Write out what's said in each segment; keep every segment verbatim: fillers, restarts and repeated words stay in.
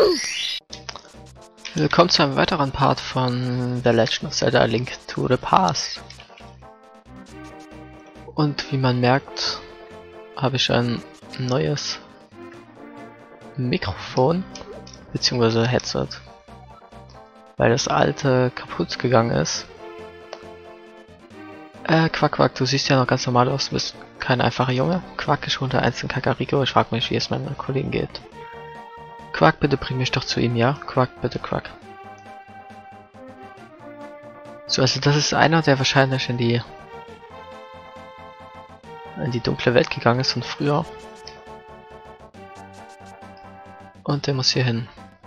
Willkommen zu einem weiteren Part von The Legend of Zelda: A Link to the Past. Und wie man merkt, habe ich ein neues Mikrofon bzw. Headset, weil das alte kaputt gegangen ist. Äh, Quack Quack, du siehst ja noch ganz normal aus, du bist kein einfacher Junge. Quack, ich unter eins in Kakariko, ich frage mich, wie es meinen Kollegen geht. Quack, bitte bring mich doch zu ihm, ja? Quack, bitte Quack. So, also das ist einer, der wahrscheinlich in die in die dunkle Welt gegangen ist von früher. Und der muss hier hin.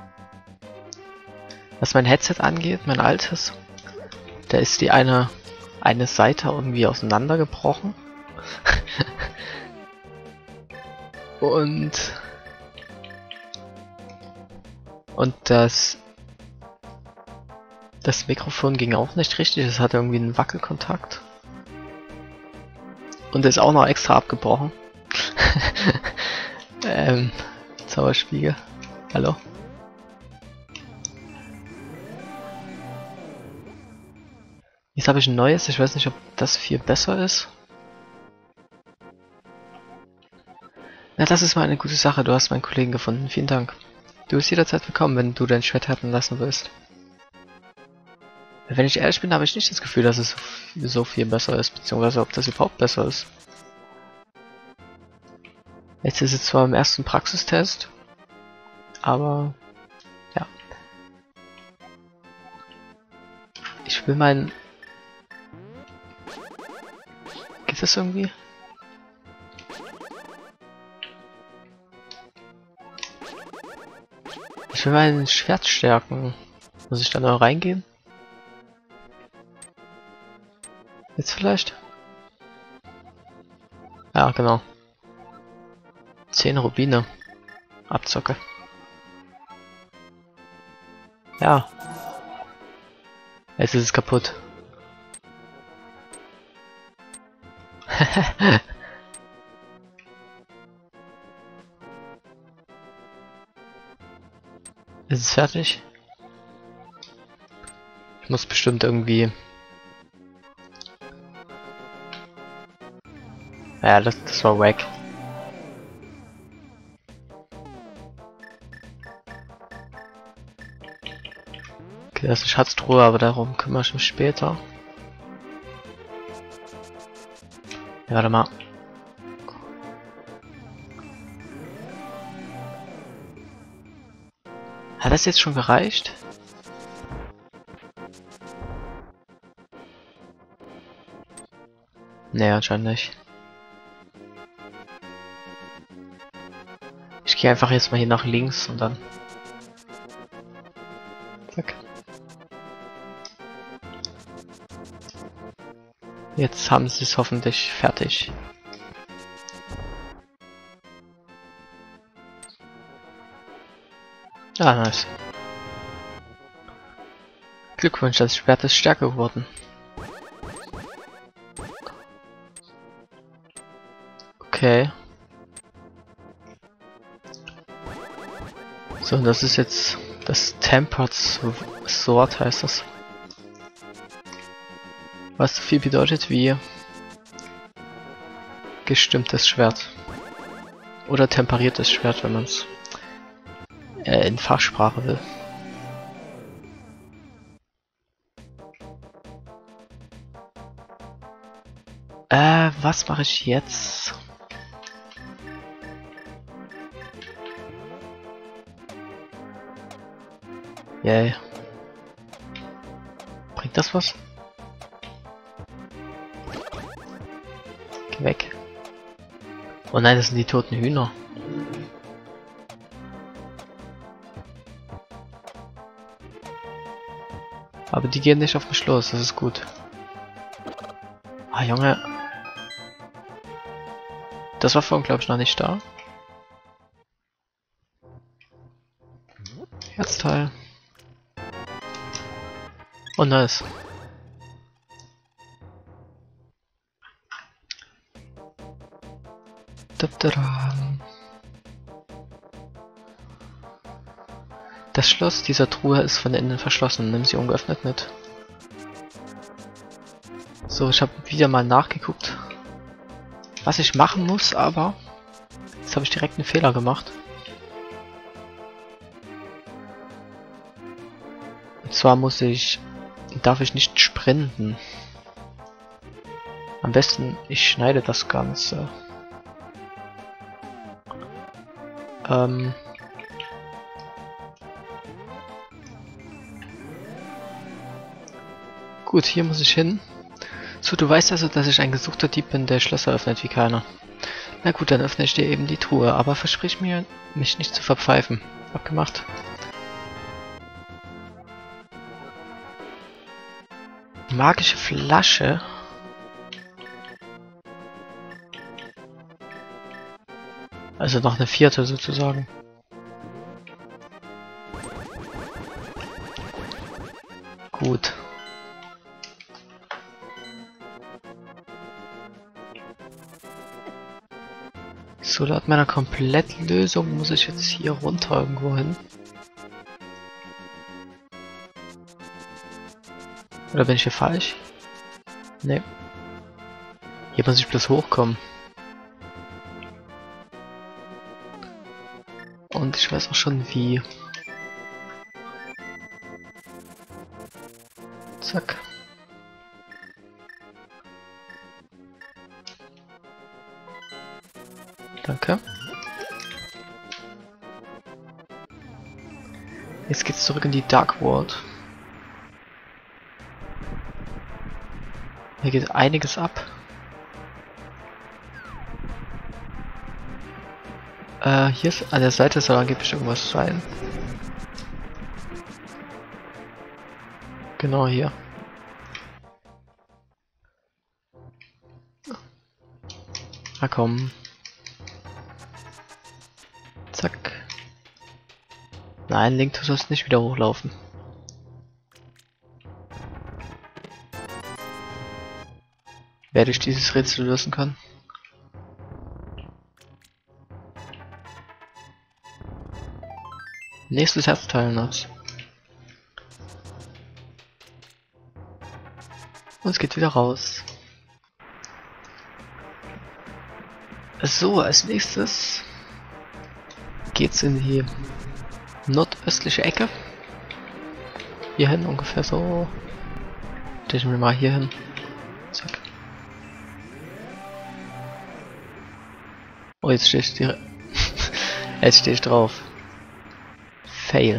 Was mein Headset angeht, mein altes, da ist die eine eine Seite irgendwie auseinandergebrochen. und und das das Mikrofon ging auch nicht richtig, es hatte irgendwie einen Wackelkontakt. Und ist auch noch extra abgebrochen. ähm, Zauberspiegel. Hallo? Jetzt habe ich ein neues, ich weiß nicht, ob das viel besser ist. Na, das ist mal eine gute Sache, du hast meinen Kollegen gefunden, vielen Dank. Du bist jederzeit willkommen, wenn du dein Schwert halten lassen willst. Wenn ich ehrlich bin, habe ich nicht das Gefühl, dass es so viel besser ist, beziehungsweise ob das überhaupt besser ist. Jetzt ist es zwar im ersten Praxistest, aber ja. Ich will meinen... Geht das irgendwie? Ich will mein Schwert stärken. Muss ich da noch reingehen? Jetzt vielleicht? Ja, genau. zehn Rubine. Abzocke. Ja. Jetzt ist es kaputt. Ist es fertig? Ich muss bestimmt irgendwie... Ja, das, das war wack. Okay, das ist eine Schatztruhe, aber darum kümmere ich mich später. Ja, warte mal. Hat das jetzt schon gereicht? Nee, anscheinend nicht. Ich gehe einfach jetzt mal hier nach links und dann... Zack. Jetzt haben sie es hoffentlich fertig. Ah, nice. Glückwunsch, das Schwert ist stärker geworden. Okay. So, das ist jetzt das Tempered Sword, heißt das. Was so viel bedeutet wie gestimmtes Schwert. Oder temperiertes Schwert, wenn man es äh, in Fachsprache will. Äh, was mache ich jetzt? Yay. Bringt das was? Geh weg. Oh nein, das sind die toten Hühner. Aber die gehen nicht auf mich los, das ist gut. Ah, Junge. Das war vorhin, glaube ich, noch nicht da. Herzteil. Oh, nice. Das Schloss dieser Truhe ist von innen verschlossen. Nimm sie ungeöffnet mit. So, ich habe wieder mal nachgeguckt, was ich machen muss, aber jetzt habe ich direkt einen Fehler gemacht. Und zwar muss ich, darf ich nicht sprinten. Am besten, ich schneide das Ganze. Ähm... Gut, hier muss ich hin. So, du weißt also, dass ich ein gesuchter Dieb bin, der Schlösser öffnet wie keiner. Na gut, dann öffne ich dir eben die Truhe, aber versprich mir, mich nicht zu verpfeifen. Abgemacht. Magische Flasche. Also noch eine vierte sozusagen. Gut. So, laut meiner Komplettlösung muss ich jetzt hier runter irgendwo hin. Oder bin ich hier falsch? Ne. Hier muss ich bloß hochkommen. Und ich weiß auch schon wie. Zack. Danke. Jetzt geht's zurück in die Dark World. Hier geht einiges ab. Äh, hier ist an der Seite soll angeblich irgendwas sein. Genau hier. Na komm. Zack. Nein, Link, du sollst nicht wieder hochlaufen. Werde ich dieses Rätsel lösen kann. Nächstes Herzteil nass. Und es geht wieder raus. So, als nächstes geht's in die nordöstliche Ecke. Hier hin ungefähr so. Stellen wir mal hier hin. Zack. Oh, jetzt stehe ich direkt. Jetzt stehe ich drauf. Fail.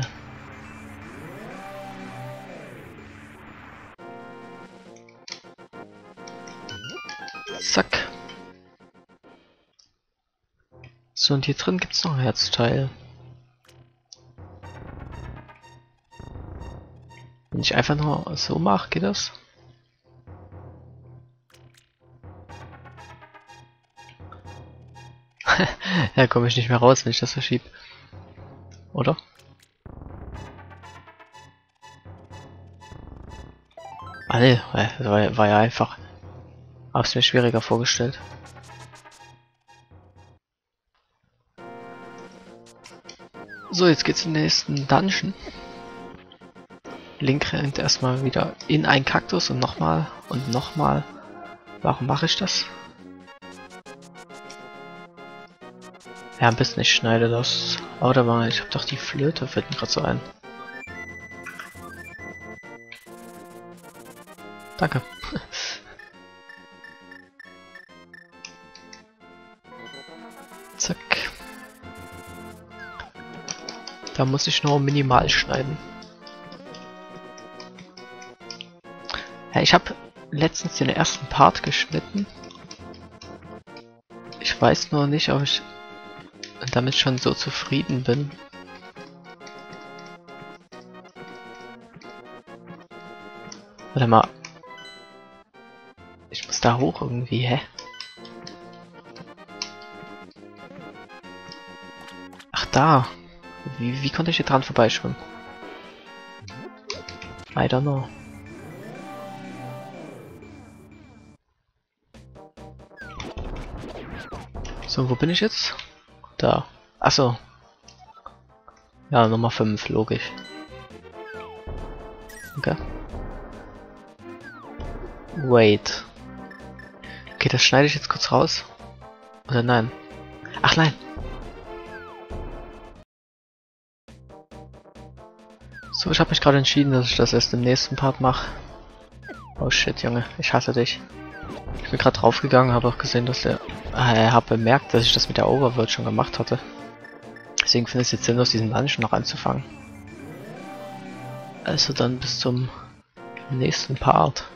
Zack. So, und hier drin gibt es noch ein Herzteil. Wenn ich einfach nur so mache, geht das? Ja, komme ich nicht mehr raus, wenn ich das verschiebe. Oder? Ah ne, das war, war ja einfach. Hab's mir schwieriger vorgestellt. So, jetzt geht's in den nächsten Dungeon. Link rennt erstmal wieder in einen Kaktus und nochmal und nochmal. Warum mache ich das? Ja, am besten ich schneide das. Oder mal, ich habe doch die Flöte, fällt mir gerade so ein. Danke. Zack. Da muss ich nur minimal schneiden. Ja, ich habe letztens den ersten Part geschnitten. Ich weiß nur nicht, ob ich damit schon so zufrieden bin. Warte mal. Ich muss da hoch irgendwie, hä? Ach da. Wie, wie konnte ich hier dran vorbeischwimmen? I don't know. So, wo bin ich jetzt? Da. Achso. Ja, Nummer fünf, logisch. Okay. Wait. Okay, das schneide ich jetzt kurz raus. Oder nein? Ach nein! So, ich habe mich gerade entschieden, dass ich das erst im nächsten Part mache. Oh shit, Junge, ich hasse dich. Ich bin gerade draufgegangen, habe auch gesehen, dass der... Ah, er hat bemerkt, dass ich das mit der Overworld schon gemacht hatte. Deswegen finde ich es jetzt sinnlos, diesen Dungeon noch anzufangen. Also dann bis zum nächsten Part.